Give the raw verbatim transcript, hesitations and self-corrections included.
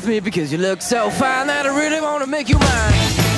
me because you look so fine that I really wanna make you mine.